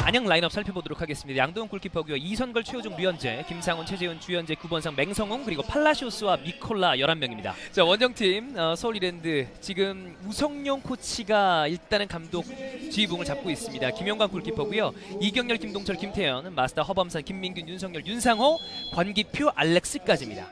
안양 라인업 살펴보도록 하겠습니다. 양동훈 골키퍼고요. 이선걸, 최호중, 류현재, 김상훈, 최재훈, 주현재, 구본상, 맹성웅, 그리고 팔라시오스와 미콜라 11명입니다. 자, 원정팀 서울 이랜드 지금 우성용 코치가 일단은 감독 지휘봉을 잡고 있습니다. 김영광 골키퍼고요. 이경렬, 김동철, 김태현, 마스터 허범산, 김민균, 윤석열, 윤상호, 권기표, 알렉스까지입니다.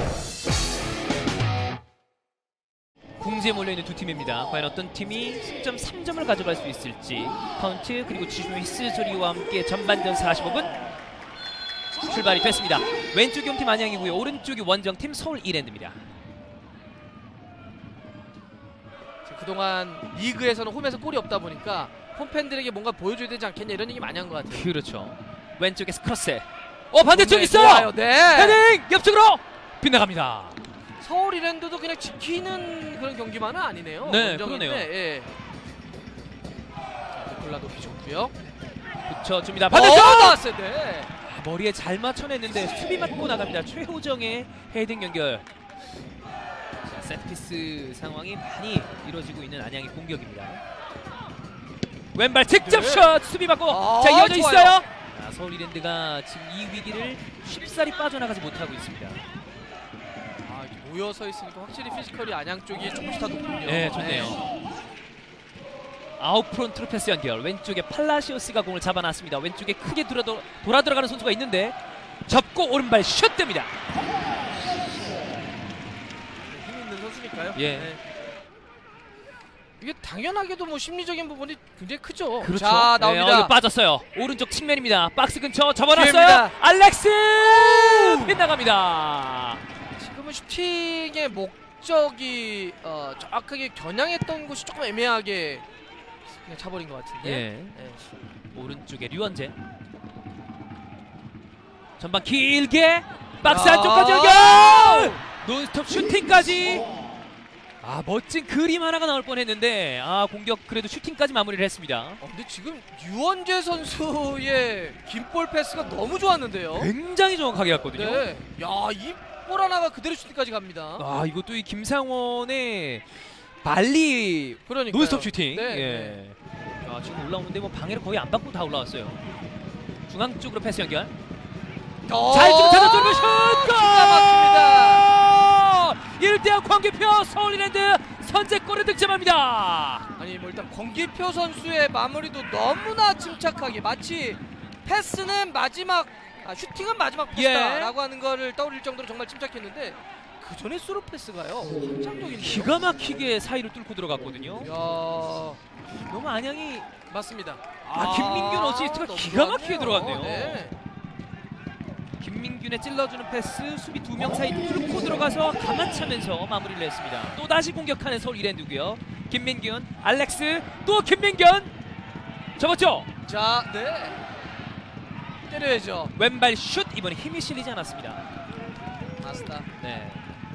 궁지에 몰려있는 두 팀입니다. 과연 어떤 팀이 승점 3점을 가져갈 수 있을지. 카운트 그리고 지중의 히스 소리와 함께 전반전 45분 출발이 됐습니다. 왼쪽이 홈팀 안양이고요. 오른쪽이 원정팀 서울 이랜드입니다. 그동안 리그에서는 홈에서 골이 없다 보니까 홈팬들에게 뭔가 보여줘야 되지 않겠냐 이런 얘기 많이 한 것 같아요. 그렇죠. 왼쪽에서 크로스. 반대쪽 있어요. 좋아요. 네. 헤딩 옆쪽으로 빗나갑니다. 서울 이랜드도 그냥 지키는 그런 경기만은 아니네요. 네, 그러네요. 예. 골라 높이 좋고요. 붙여줍니다. 반대쪽 나왔어요. 네. 머리에 잘 맞춰냈는데 수비 맞고 나갑니다. 최호정의 헤딩 연결. 자, 세트피스 상황이 많이 이루어지고 있는 안양의 공격입니다. 왼발 직접샷 수비 받고 자 이어져 좋아요. 있어요. 자, 서울 이랜드가 지금 이 위기를 쉽사리 빠져나가지 못하고 있습니다. 모여서 있으니까 확실히 피지컬이 안양 쪽이 조금씩 더 높군요. 네, 좋네요. 아웃프론트로 패스 연결. 왼쪽에 팔라시오스가 공을 잡아놨습니다. 왼쪽에 크게 돌아 들어가는 선수가 있는데 접고 오른발 슛 됩니다. 힘 있는 선수니까요. 예. 네. 이게 당연하게도 뭐 심리적인 부분이 굉장히 크죠. 그렇죠. 자, 나옵니다. 이거 빠졌어요. 오른쪽 측면입니다. 박스 근처 접어놨어요. 기회입니다. 알렉스 빗나갑니다. 지금은 슈팅의 목적이 정확하게 겨냥했던 곳이 조금 애매하게 그냥 차버린 것 같은데. 예. 오른쪽에 류현재. 전방 길게 박스 안쪽까지 연결. 논스톱 슈팅까지. 멋진 그림 하나가 나올 뻔했는데 공격 그래도 슈팅까지 마무리를 했습니다. 근데 지금 류현재 선수의 긴볼 패스가 너무 좋았는데요. 굉장히 정확하게 갔거든요. 네. 이 볼 하나가 그대로 슈팅까지 갑니다. 이것도 이 김상원의 발리 그러니까요. 논스톱 슈팅. 네, 예. 지금 올라오는데 뭐 방해를 거의 안 받고 다 올라왔어요. 중앙 쪽으로 패스 연결. 잘 좀 찾아주는 슛! 기가 막힙니다. 1대0 권기표 서울 이랜드 선제골을 득점합니다. 아니 뭐 일단 권기표 선수의 마무리도 너무나 침착하게 마치 패스는 마지막 슈팅은 마지막 패스다라고 하는 거를 떠올릴 정도로 정말 침착했는데 그 전에 스루 패스가요. 환상적인데요. 기가 막히게 사이를 뚫고 들어갔거든요. 이야, 너무 안양이 맞습니다. 김민균 어시스트가 너무 기가 막히게 좋았네요. 들어갔네요. 네. 김민균의 찔러주는 패스 수비 2명 사이 뚫고 들어가서 가만차면서 마무리를 했습니다. 또다시 공격하는 서울 이랜드고요. 김민균, 알렉스, 또 김민균 접었죠? 자, 네. 때려야죠. 왼발 슛 이번에 힘이 실리지 않았습니다. 마스터. 네.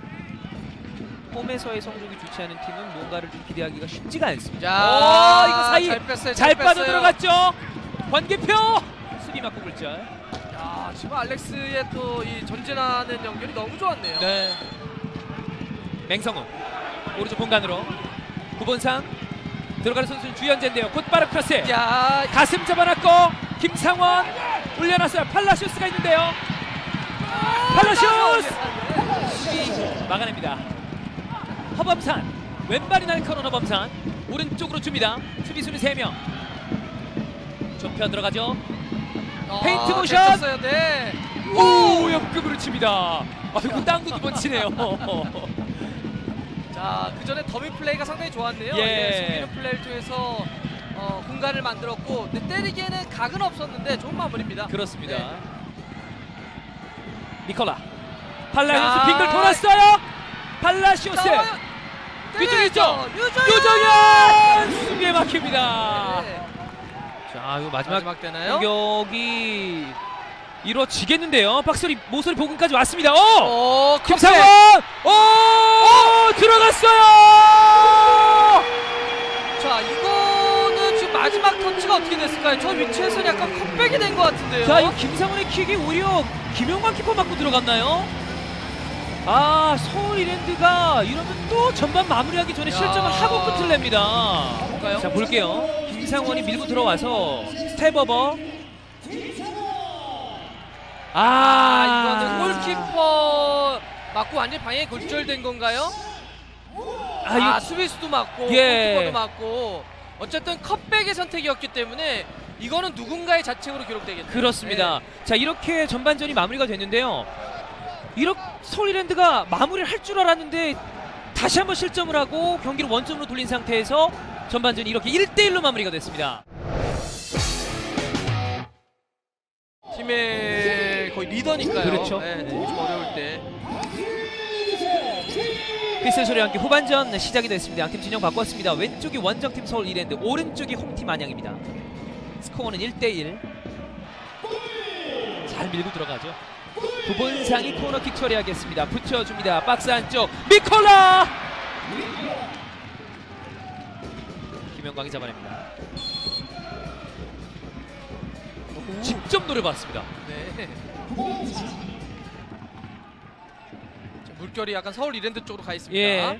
홈에서의 성적이 좋지 않은 팀은 뭔가를 좀 기대하기가 쉽지가 않습니다. 자, 이거 사이 잘 뺐어요. 잘 빠져 뺐어요. 들어갔죠. 권기표 수비 맞고 굴절. 야, 지금 알렉스의 또 이 전진하는 연결이 너무 좋았네요. 네. 맹성우 오른쪽 공간으로 구본상 들어가는 선수는 주현재인데요. 곧바로 크로스. 야, 가슴 잡아놨고 김상원 올려놨어요. 팔라시오스가 있는데요. 팔라시오스 막아냅니다. 허범산 왼발이 날카로운 허범산 오른쪽으로 줍니다. 수비수는 3명. 좁혀 들어가죠. 페인트 모션. 됐었어요. 네. 오 역급으로 칩니다. 아이고 땅도 2번 치네요. 자, 그 전에 더미 플레이가 상당히 좋았네요. 예. 숨기는 플레이를 통해서 공간을 만들었고, 근데 때리기에는 각은 없었는데 좋은 마무리입니다. 그렇습니다. 네. 미콜라 팔라시오스 빙글 돌았어요. 팔라시오스 뒤쪽에 있죠. 유정현 수비에 막힙니다. 네. 자 이거 마지막 되나요? 공격이 이루어지겠는데요. 박소리 모서리 보근까지 왔습니다. 김상원! 들어갔어요. 자, 이거는 지금 마지막 터치가 어떻게 됐을까요? 저 위치에서는 약간 컵백이 된 것 같은데요. 자, 이 김상원의 킥이 오히려 김영광 키퍼 맞고 들어갔나요? 서울 이랜드가 이러면 또 전반 마무리하기 전에 실점을 하고 끝을 냅니다. 볼까요? 자, 볼게요. 김상원이 밀고 들어와서 스텝오버. 아, 이거는 골키퍼 맞고 완전 방향이 골절된 건가요? 수비수도 맞고 골키퍼도 맞고 어쨌든 컵백의 선택이었기 때문에 이거는 누군가의 자책으로 기록되겠네요. 그렇습니다. 자, 이렇게 전반전이 마무리가 됐는데요. 이렇게 서울이랜드가 마무리를 할 줄 알았는데 다시 한번 실점을 하고 경기를 원점으로 돌린 상태에서 전반전이 이렇게 1대1로 마무리가 됐습니다. 팀의 거의 리더니까요. 그렇죠. 좀 어려울 때. 휘슬 소리와 함께 후반전 시작이 됐습니다. 양팀 진영 바꿨습니다. 왼쪽이 원정팀 서울 이랜드, 오른쪽이 홈팀 안양입니다. 스코어는 1대1. 잘 밀고 들어가죠. 구본상이 코너킥 처리하겠습니다. 붙여줍니다. 박스 안쪽 미콜라! 김영광이 잡아냅니다. 직접 노려봤습니다. 네. 물결이 약간 서울 이랜드 쪽으로 가 있습니다. 예.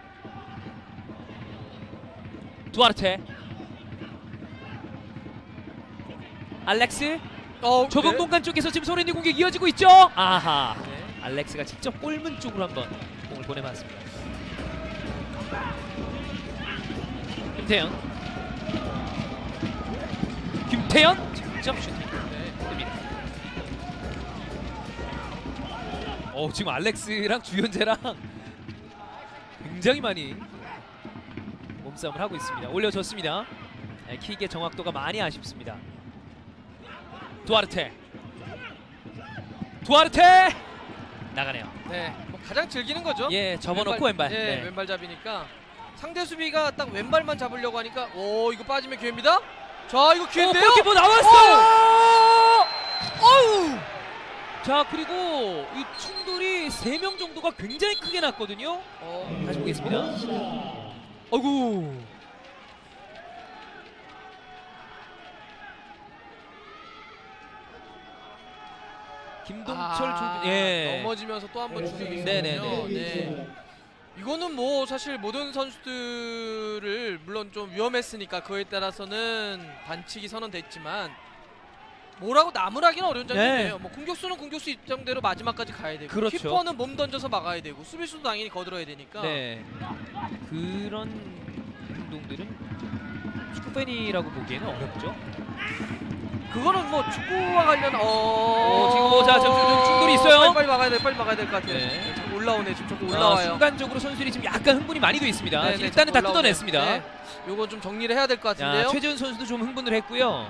두아르테. 알렉스. 좁은 네. 공간 쪽에서 지금 소렌이 공격 이어지고 있죠. 아하. 네. 알렉스가 직접 골문 쪽으로 한번 공을 보내봤습니다. 김태현 직접 슈팅. 됩니다. 지금 알렉스랑 주현재랑 굉장히 많이 몸싸움을 하고 있습니다. 올려줬습니다. 네, 킥의 정확도가 많이 아쉽습니다. 두아르테 나가네요. 네, 뭐 가장 즐기는 거죠. 예, 접어놓고 왼발. 예, 네. 왼발잡이니까 상대 수비가 딱 왼발만 잡으려고 하니까 이거 빠지면 기회입니다. 자, 이거 기회인데요. 골키퍼 나왔어요. 어우. 자, 그리고 이 충돌이 3명 정도가 굉장히 크게 났거든요. 다시 보겠습니다. 아이고. 김동철 넘어지면서 또 한 번 충격이 네네네. 있었군요. 네. 이거는 뭐 사실 모든 선수들을 물론 좀 위험했으니까 그에 따라서는 반칙이 선언됐지만 뭐라고 나무라기는 어려운 장면이에요. 뭐 공격수는 공격수 입장대로 마지막까지 가야 되고, 그렇죠. 키퍼는 몸 던져서 막아야 되고, 수비수도 당연히 거들어야 되니까. 네. 그런 행동들은 축구 팬이라고 보기에는 어렵죠. 그거는 뭐 축구와 관련 지금 충돌이 있어요. 빨리 막아야 될 것 같아요. 네. 자꾸 올라오네. 지금 자꾸 올라와요. 순간적으로 선수들이 지금 약간 흥분이 많이 돼 있습니다. 네, 일단은 다 뜯어냈습니다. 네. 요건 좀 정리를 해야 될 것 같은데요. 최재훈 선수도 좀 흥분을 했고요.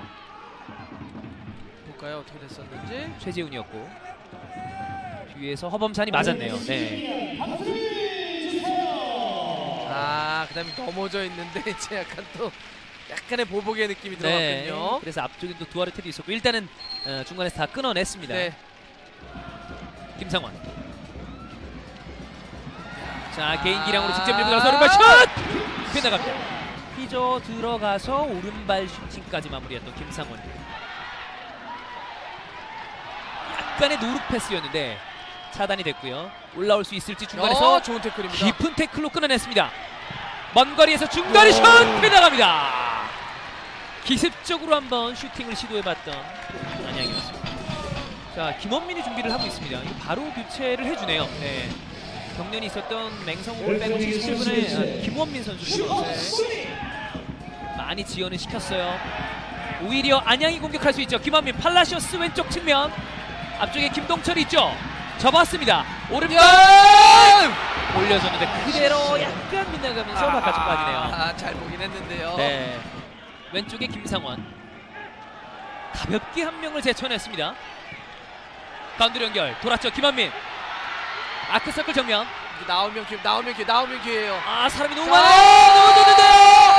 볼까요? 어떻게 됐었는지. 최재훈이었고 뒤에서 허범산이 맞았네요. 네. 그다음에 넘어져 있는데 이제 약간 또 약간의 보복의 느낌이 들어갔군요. 네. 그래서 앞쪽에 또 두아르테도 있었고 일단은 중간에서 다 끊어냈습니다. 네. 김상원. 자, 개인 기량으로 직접 밀고 들어가서 오른발 슛! 빗나갑니다. 휘저 들어가서 오른발 슈팅까지 마무리했던 김상원. 약간의 노룩 패스였는데 차단이 됐고요. 올라올 수 있을지 중간에서 좋은 태클입니다. 깊은 태클로 끊어냈습니다. 먼 거리에서 중거리 슛! 빗나갑니다. 기습적으로 한번 슈팅을 시도해봤던 안양이었습니다. 자, 김원민이 준비를 하고 있습니다. 이거 바로 교체를 해주네요. 네. 경련이 있었던 맹성호를 빼고 77분에 김원민 선수를 많이 지연을 시켰어요. 오히려 안양이 공격할 수 있죠. 김원민, 팔라시오스 왼쪽 측면. 앞쪽에 김동철이 있죠. 접었습니다. 오른발 올려줬는데 그대로 약간 빗나가면서 바깥쪽 빠지네요. 잘 보긴 했는데요. 네. 왼쪽에 김상원. 가볍게 한 명을 제쳐냈습니다. 가운데로 연결. 돌았죠. 김원민. 아크서클 정면. 나오면 기회예요. 사람이 너무 많아요. 넘어졌는데요.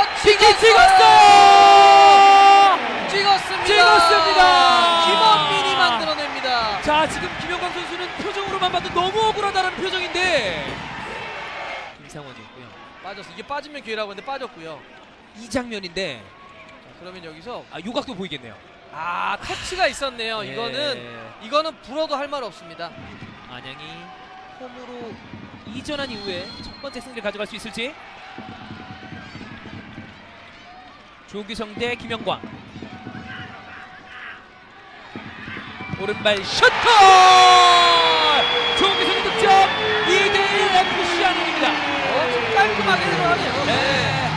찍었습니다. 김원민이 만들어냅니다. 자, 지금 김영광 선수는 표정으로만 봐도 너무 억울하다는 표정인데 김상원이었고요. 빠졌어. 이게 빠지면 기회라고 했는데 빠졌고요. 이 장면인데 그러면 여기서 요각도 보이겠네요. 터치가 있었네요. 예. 이거는 불어도 할 말 없습니다. 안양이 홈으로 이전한 이후에 첫 번째 승리를 가져갈 수 있을지. 조규성 대 김영광. 오른발 슛골! 조규성의 득점! 2대1 FC 안양입니다. 좀 깔끔하게 들어가네요. 네.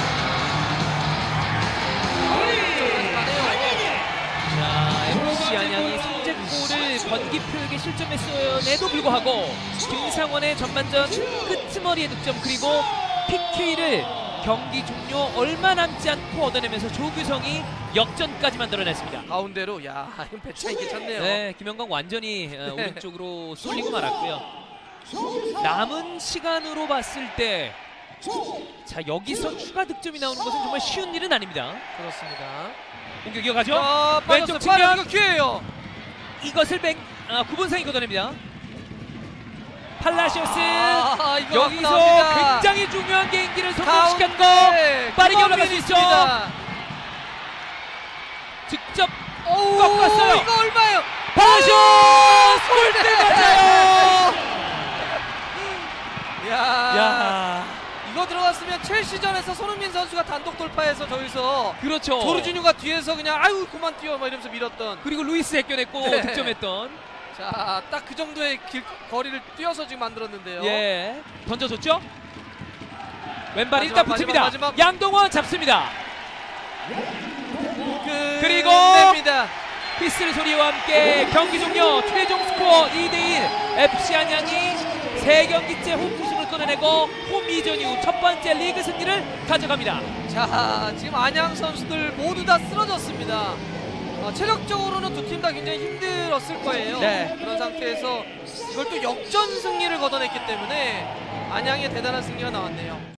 자, FC 안양이 선제골을 번기표에게 실점했음에도 불구하고 김상원의 전반전 끄트머리의 득점 그리고 PK를 경기 종료 얼마 남지 않고 얻어내면서 조규성이 역전까지 만들어냈습니다. 가운데로 야, 이건 배차 있게 찼네요. 네, 김영광 완전히 오른쪽으로 쏠리고 말았고요. 남은 시간으로 봤을 때 자, 여기서 추가 득점이 나오는 것은 정말 쉬운 일은 아닙니다. 그렇습니다. 공격 이어가죠. 왼쪽 측면 빠졌어요. 이거 기회예요. 이것을 9번상이 걷어냅니다. 팔라시오스 이거 여기서 나옵니다. 굉장히 중요한 개인기를 성공시켰고 가운데 빠르게 올라갈 수 김원민이 있어. 있습니다. 직접 어우, 꺾었어요. 이거 얼마예요? 팔라시오스 골대 맞아요. 야, 이거 들어갔으면 첼시전에서 손흥민 선수가 단독 돌파해서 저기서 그렇죠. 조르지뉴가 뒤에서 그냥 아유 그만 뛰어 막 이러면서 밀었던. 그리고 루이스 해결했고 네. 득점했던. 자, 딱 그 정도의 거리를 뛰어서 지금 만들었는데요. 예, 던져줬죠. 왼발 마지막, 일단 붙입니다. 마지막. 양동원 잡습니다. 그리고 냅니다. 휘슬 소리와 함께 경기 종료. 최종 스코어 2대1. FC 안양이 3경기째 홈 우승을 꺼내내고 홈 이전 이후 첫 번째 리그 승리를 가져갑니다. 자, 지금 안양 선수들 모두 다 쓰러졌습니다. 체력적으로는 두 팀 다 굉장히 힘들었을 거예요. 네. 그런 상태에서 이걸 또 역전 승리를 거둬냈기 때문에 안양의 대단한 승리가 나왔네요.